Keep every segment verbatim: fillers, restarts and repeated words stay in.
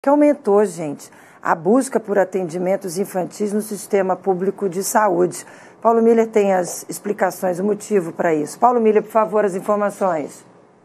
Que aumentou, gente, a busca por atendimentos infantis no sistema público de saúde. Paulo Miller tem as explicações, o motivo para isso. Paulo Miller, por favor, as informações.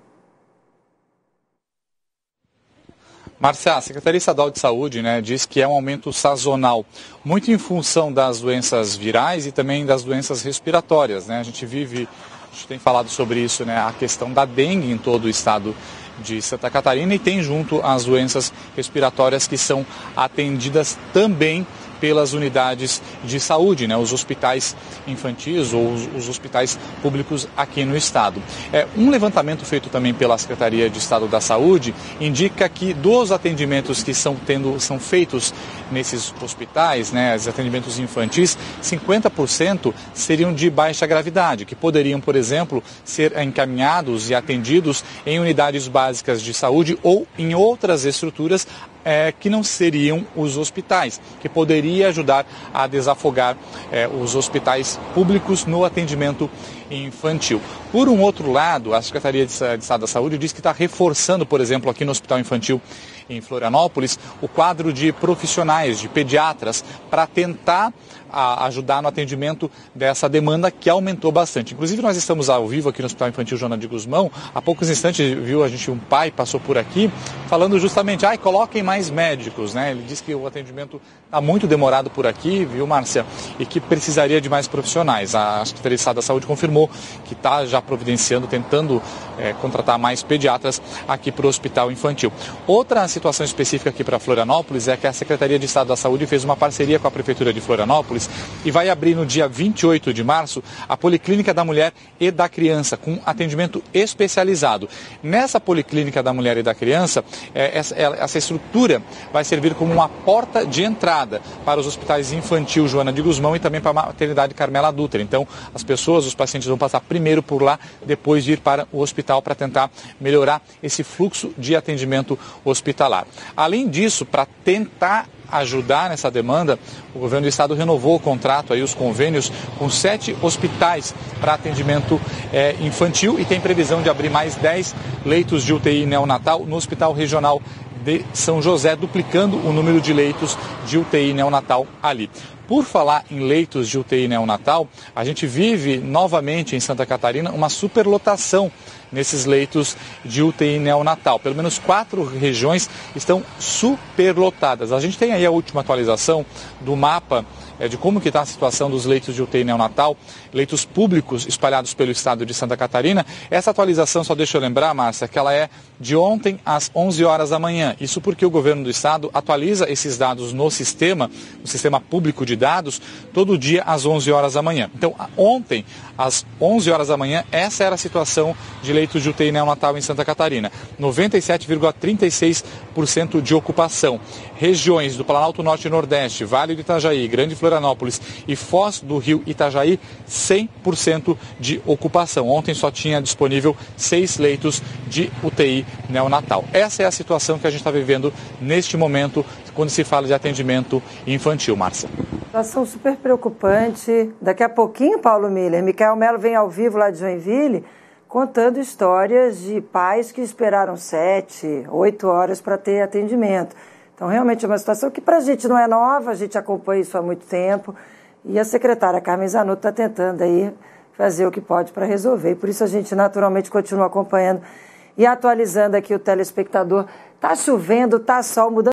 Márcia, a Secretaria Estadual de Saúde, né, diz que é um aumento sazonal, muito em função das doenças virais e também das doenças respiratórias, né? A gente vive, a gente tem falado sobre isso, né, a questão da dengue em todo o estado de Santa Catarina e tem junto as doenças respiratórias que são atendidas também pelas unidades de saúde, né, os hospitais infantis ou os, os hospitais públicos aqui no estado. É, um levantamento feito também pela Secretaria de Estado da Saúde indica que dos atendimentos que são, tendo, são feitos nesses hospitais, né, os atendimentos infantis, cinquenta por cento seriam de baixa gravidade, que poderiam, por exemplo, ser encaminhados e atendidos em unidades básicas de saúde ou em outras estruturas É, que não seriam os hospitais, que poderia ajudar a desafogar é, os hospitais públicos no atendimento infantil. Por um outro lado, a Secretaria de Estado da Saúde diz que está reforçando, por exemplo, aqui no Hospital Infantil em Florianópolis, o quadro de profissionais, de pediatras, para tentar a, ajudar no atendimento dessa demanda que aumentou bastante. Inclusive, nós estamos ao vivo aqui no Hospital Infantil Joana de Guzmão. Há poucos instantes, viu, a gente, um pai passou por aqui, falando justamente, ai, coloquem mais médicos, né? Ele disse que o atendimento está muito demorado por aqui, viu, Márcia, e que precisaria de mais profissionais. A Secretaria de Estado da Saúde confirmou que está já providenciando, tentando é, contratar mais pediatras aqui para o Hospital Infantil. Outra situação específica aqui para Florianópolis é que a Secretaria de Estado da Saúde fez uma parceria com a Prefeitura de Florianópolis e vai abrir no dia vinte e oito de março a Policlínica da Mulher e da Criança, com atendimento especializado. Nessa Policlínica da Mulher e da Criança, é, essa, essa estrutura vai servir como uma porta de entrada para os hospitais infantil Joana de Guzmão e também para a maternidade Carmela Dutra. Então, as pessoas, os pacientes vão passar primeiro por lá, depois de ir para o hospital para tentar melhorar esse fluxo de atendimento hospitalar. Além disso, para tentar ajudar nessa demanda, o governo do estado renovou o contrato, aí, os convênios com sete hospitais para atendimento é, infantil e tem previsão de abrir mais dez leitos de U T I neonatal no Hospital Regional de São José, duplicando o número de leitos de U T I neonatal ali. Por falar em leitos de U T I neonatal, a gente vive novamente em Santa Catarina uma superlotação nesses leitos de U T I neonatal. Pelo menos quatro regiões estão superlotadas. A gente tem aí a última atualização do mapa é, de como que está a situação dos leitos de U T I neonatal, leitos públicos espalhados pelo estado de Santa Catarina. Essa atualização, só deixa eu lembrar, Márcia, que ela é de ontem às onze horas da manhã. Isso porque o governo do estado atualiza esses dados no sistema, no sistema público de dados, todo dia às onze horas da manhã. Então, ontem, às onze horas da manhã, essa era a situação de leitos de U T I neonatal em Santa Catarina. noventa e sete vírgula trinta e seis por cento de ocupação. Regiões do Planalto Norte e Nordeste, Vale do Itajaí, Grande Florianópolis e Foz do Rio Itajaí, cem por cento de ocupação. Ontem só tinha disponível seis leitos de U T I neonatal. Essa é a situação que a gente está vivendo neste momento, quando se fala de atendimento infantil, Márcia. Situação super preocupante. Daqui a pouquinho, Paulo Miller, Micael Melo vem ao vivo lá de Joinville, contando histórias de pais que esperaram sete, oito horas para ter atendimento. Então, realmente é uma situação que para a gente não é nova, a gente acompanha isso há muito tempo, e a secretária Carmen Zanotto está tentando aí fazer o que pode para resolver. E por isso a gente naturalmente continua acompanhando e atualizando aqui o telespectador. Está chovendo, está sol, mudando.